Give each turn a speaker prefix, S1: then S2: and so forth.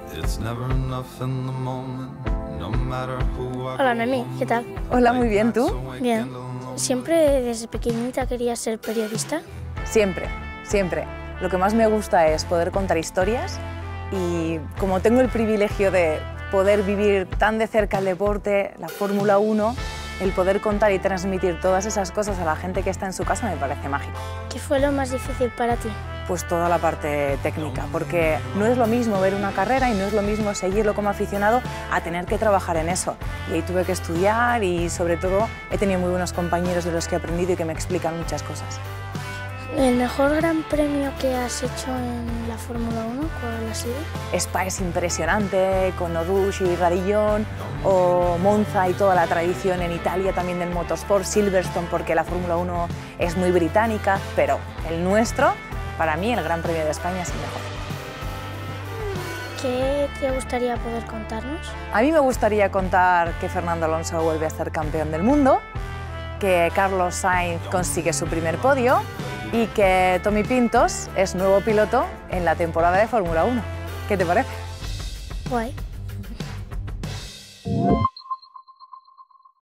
S1: Hola, Noemí, ¿qué tal?
S2: Hola, muy bien, ¿tú?
S1: Bien. ¿Siempre desde pequeñita querías ser periodista?
S2: Siempre, siempre. Lo que más me gusta es poder contar historias y como tengo el privilegio de poder vivir tan de cerca el deporte, la Fórmula 1, el poder contar y transmitir todas esas cosas a la gente que está en su casa me parece mágico.
S1: ¿Qué fue lo más difícil para ti?
S2: Pues toda la parte técnica, porque no es lo mismo ver una carrera y no es lo mismo seguirlo como aficionado a tener que trabajar en eso. Y ahí tuve que estudiar y sobre todo he tenido muy buenos compañeros de los que he aprendido y que me explican muchas cosas.
S1: ¿El mejor gran premio que has hecho en la Fórmula 1, cuál ha sido?
S2: Spa es impresionante, con Rouge y Radillon, o Monza y toda la tradición en Italia también del motorsport, Silverstone porque la Fórmula 1 es muy británica, pero el nuestro, para mí el Gran Premio de España es el mejor.
S1: ¿Qué te gustaría poder contarnos?
S2: A mí me gustaría contar que Fernando Alonso vuelve a ser campeón del mundo, que Carlos Sainz consigue su primer podio y que Tommy Pintos es nuevo piloto en la temporada de Fórmula 1. ¿Qué te parece?
S1: Guay.